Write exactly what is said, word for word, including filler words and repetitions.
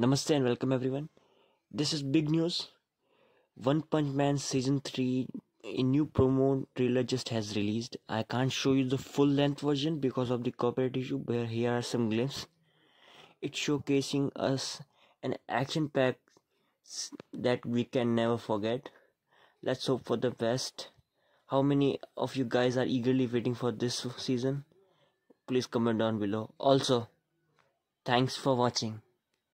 Namaste and welcome everyone. This is big news. One Punch Man Season three, a new promo trailer just has released. I can't show you the full length version because of the copyright issue, but here are some glimpses. It's showcasing us an action pack that we can never forget. Let's hope for the best. How many of you guys are eagerly waiting for this season? Please comment down below. Also, thanks for watching.